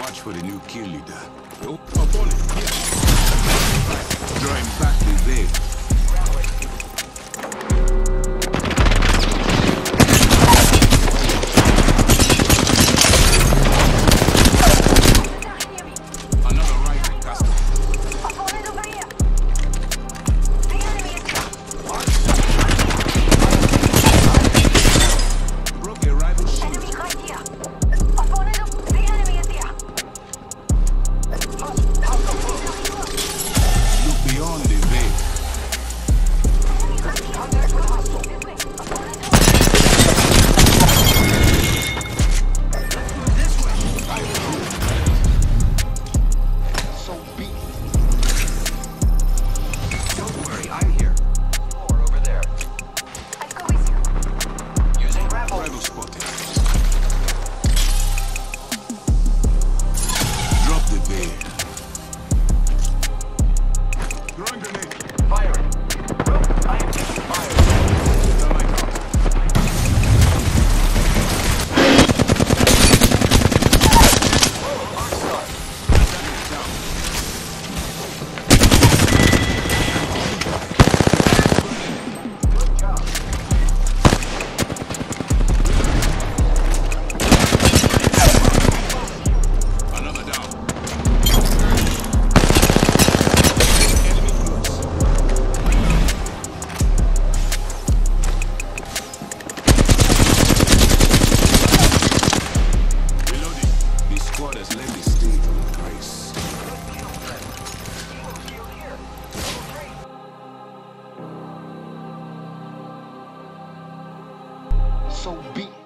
Watch for the new kill leader. Oh, upon it. Yeah. Drawing back the veil. Another rifle custom. Broke a rival shield. Look beyond the veil. So beat. Don't worry, I'm here. More over there. Using grapple. Rival spotted. Drop the veil. Throwing grenade. Firing. I am taking fire. Thermite out. Rockstar. Down. Good job. Another down. Enemy close. Reloading. This squad has left the stage with grace. Shield here. Level 3. So beat.